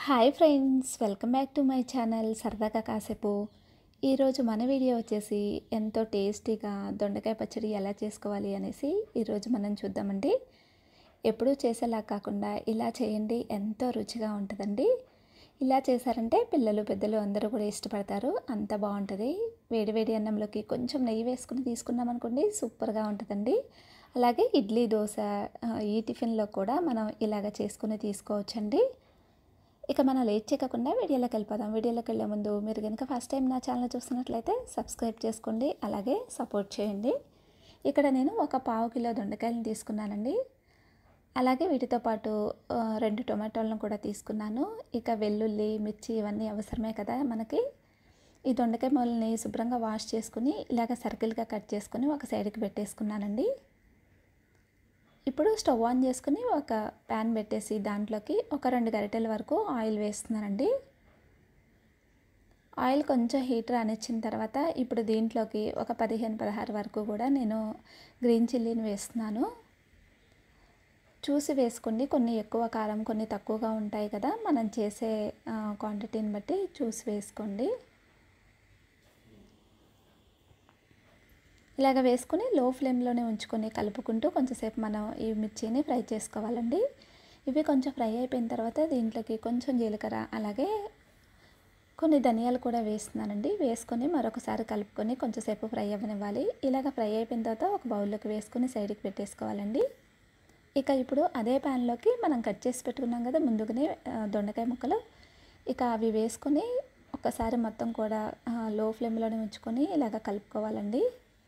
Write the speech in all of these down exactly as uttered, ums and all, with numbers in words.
Hi friends, welcome back to my channel సరదాగా కాసేపు. ఈరోజు మన వీడియో వచ్చేసి ఎంతో టేస్టీగా దొండకాయ పచ్చడి ఎలా చేసుకోవాలి అనేసి ఈరోజు మనం చూద్దామండి. ఎప్పుడూ చేసేలా కాకుండా ఇలా చేయండి, ఎంతో రుచిగా ఉంటుందండి. ఇలా చేశారంటే పిల్లలు పెద్దలు అందరూ కూడా ఇష్టపడతారు, అంత బాగుంటుంది. వేడివేడి అన్నంలోకి కొంచెం నెయ్యి వేసుకుని తీసుకున్నాం అనుకోండి, సూపర్గా ఉంటుందండి. అలాగే ఇడ్లీ, దోశ, ఈ టిఫిన్లో కూడా మనం ఇలాగ చేసుకుని తీసుకోవచ్చండి. ఇక మనం లేట్ చేయకుండా వీడియోలోకి వెళ్ళిపోదాం. వీడియోలోకి వెళ్ళే ముందు మీరు కనుక ఫస్ట్ టైం నా ఛానల్ చూస్తున్నట్లయితే సబ్స్క్రైబ్ చేసుకోండి, అలాగే సపోర్ట్ చేయండి. ఇక్కడ నేను ఒక పావు కిలో దొండకాయలను తీసుకున్నానండి. అలాగే వీటితో పాటు రెండు టొమాటోలను కూడా తీసుకున్నాను. ఇక వెల్లుల్లి, మిర్చి ఇవన్నీ అవసరమే కదా మనకి. ఈ దొండకాయ ముక్కల్ని శుభ్రంగా వాష్ చేసుకుని ఇలాగ సర్కిల్గా కట్ చేసుకుని ఒక సైడ్కి పెట్టేసుకున్నానండి. ఇప్పుడు స్టవ్ ఆన్ చేసుకుని ఒక ప్యాన్ పెట్టేసి దాంట్లోకి ఒక రెండు గరిటెల వరకు ఆయిల్ వేస్తున్నానండి. ఆయిల్ కొంచెం హీట్ రానిచ్చిన తర్వాత ఇప్పుడు దీంట్లోకి ఒక పదిహేను పదహారు వరకు కూడా నేను గ్రీన్ చిల్లీని వేస్తున్నాను. చూసి వేసుకోండి, కొన్ని ఎక్కువ కారం కొన్ని తక్కువగా ఉంటాయి కదా, మనం చేసే క్వాంటిటీని బట్టి చూసి వేసుకోండి. ఇలాగ వేసుకుని లో ఫ్లేమ్లోనే ఉంచుకొని కలుపుకుంటూ కొంచెంసేపు మనం ఈ మిర్చిని ఫ్రై చేసుకోవాలండి. ఇవి కొంచెం ఫ్రై అయిపోయిన తర్వాత దీంట్లోకి కొంచెం జీలకర్ర అలాగే కొన్ని ధనియాలు కూడా వేస్తున్నానండి. వేసుకొని మరొకసారి కలుపుకొని కొంచెంసేపు ఫ్రై అవ్వనివ్వాలి. ఇలాగ ఫ్రై అయిపోయిన తర్వాత ఒక బౌల్లోకి వేసుకొని సైడ్కి పెట్టేసుకోవాలండి. ఇక ఇప్పుడు అదే ప్యాన్లోకి మనం కట్ చేసి పెట్టుకున్నాం కదా ముందుగానే దొండకాయ ముక్కలు, ఇక అవి వేసుకొని ఒకసారి మొత్తం కూడా లో ఫ్లేమ్లోనే ఉంచుకొని ఇలాగ కలుపుకోవాలండి.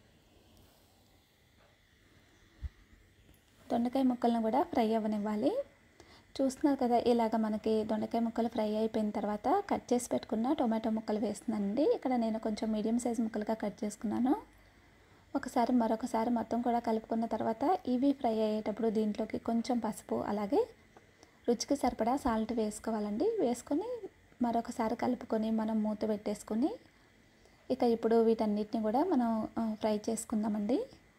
దొండకాయ ముక్కలను కూడా ఫ్రై అవ్వనివ్వాలి. చూస్తున్నారు కదా, ఇలాగ మనకి దొండకాయ ముక్కలు ఫ్రై అయిపోయిన తర్వాత కట్ చేసి పెట్టుకున్న టొమాటో ముక్కలు వేస్తున్నానండి. ఇక్కడ నేను కొంచెం మీడియం సైజ్ ముక్కలుగా కట్ చేసుకున్నాను. ఒకసారి మరొకసారి మొత్తం కూడా కలుపుకున్న తర్వాత ఇవి ఫ్రై అయ్యేటప్పుడు దీంట్లోకి కొంచెం పసుపు అలాగే రుచికి సరిపడా సాల్ట్ వేసుకోవాలండి. వేసుకొని మరొకసారి కలుపుకొని మనం మూత పెట్టేసుకొని ఇక ఇప్పుడు వీటన్నిటిని కూడా మనం ఫ్రై చేసుకుందామండి.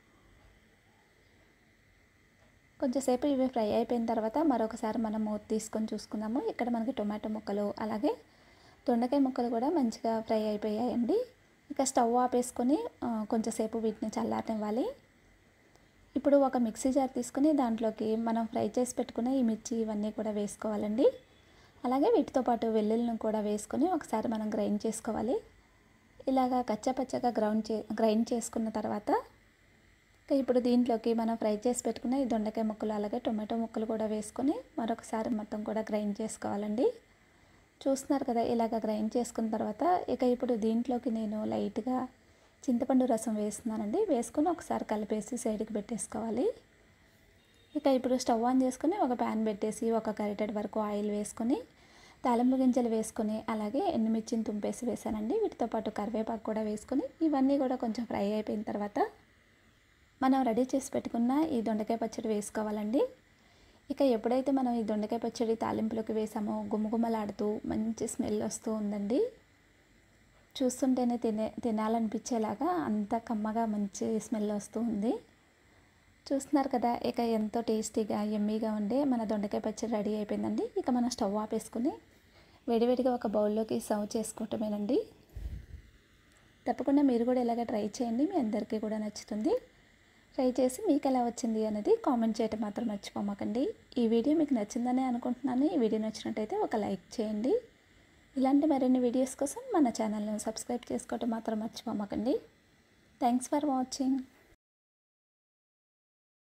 కొంచెంసేపు ఇవి ఫ్రై అయిపోయిన తర్వాత మరొకసారి మనం మూత తీసుకొని చూసుకుందాము. ఇక్కడ మనకి టొమాటో ముక్కలు అలాగే దొండకాయ ముక్కలు కూడా మంచిగా ఫ్రై అయిపోయాయండి. ఇక స్టవ్ ఆపేసుకొని కొంచెంసేపు వీటిని చల్లారనివ్వాలి. ఇప్పుడు ఒక మిక్సీ జార్ తీసుకుని దాంట్లోకి మనం ఫ్రై చేసి పెట్టుకున్న ఈ మిర్చి ఇవన్నీ కూడా వేసుకోవాలండి. అలాగే వీటితో పాటు వెల్లుల్లిని కూడా వేసుకొని ఒకసారి మనం గ్రైండ్ చేసుకోవాలి. ఇలాగా కచ్చాపచ్చగా గ్రౌండ్ చే గ్రైండ్ చేసుకున్న తర్వాత ఇప్పుడు దీంట్లోకి మనం ఫ్రై చేసి పెట్టుకున్న ఈ దొండకాయ ముక్కలు అలాగే టొమాటో ముక్కలు కూడా వేసుకొని మరొకసారి మొత్తం కూడా గ్రైండ్ చేసుకోవాలండి. చూస్తున్నారు కదా, ఇలాగ గ్రైండ్ చేసుకున్న తర్వాత ఇక ఇప్పుడు దీంట్లోకి నేను లైట్గా చింతపండు రసం వేస్తున్నానండి. వేసుకొని ఒకసారి కలిపేసి సైడ్కి పెట్టేసుకోవాలి. ఇక ఇప్పుడు స్టవ్ ఆన్ చేసుకొని ఒక ప్యాన్ పెట్టేసి ఒక గరిటెడ్ వరకు ఆయిల్ వేసుకొని తాలింపు గింజలు వేసుకొని అలాగే ఎండుమిర్చిని తుంపేసి వేసానండి. వీటితో పాటు కరివేపాకు కూడా వేసుకొని ఇవన్నీ కూడా కొంచెం ఫ్రై అయిపోయిన తర్వాత మనం రెడీ చేసి పెట్టుకున్న ఈ దొండకాయ పచ్చడి వేసుకోవాలండి. ఇక ఎప్పుడైతే మనం ఈ దొండకాయ పచ్చడి తాలింపులోకి వేసామో గుమగుమలాడుతూ మంచి స్మెల్ వస్తూ ఉందండి. చూస్తుంటేనే తినే తినాలనిపించేలాగా అంత కమ్మగా మంచి స్మెల్ వస్తూ ఉంది. చూస్తున్నారు కదా, ఇక ఎంతో టేస్టీగా ఎమ్మీగా ఉండే మన దొండకాయ పచ్చడి రెడీ అయిపోయిందండి. ఇక మనం స్టవ్ ఆపేసుకుని వేడివేడిగా ఒక బౌల్లోకి సర్వ్ చేసుకోవటమేనండి. తప్పకుండా మీరు కూడా ఇలాగ ట్రై చేయండి, మీ అందరికీ కూడా నచ్చుతుంది. ట్రై చేసి మీకు ఎలా వచ్చింది అనేది కామెంట్ చేయటం మాత్రం మర్చిపోమాకండి. ఈ వీడియో మీకు నచ్చిందనే అనుకుంటున్నాను. ఈ వీడియో నచ్చినట్టయితే ఒక లైక్ చేయండి. ఇలాంటి మరిన్ని వీడియోస్ కోసం మన ఛానల్ను సబ్స్క్రైబ్ చేసుకోవటం మాత్రం మర్చిపోమాకండి. Thanks for watching.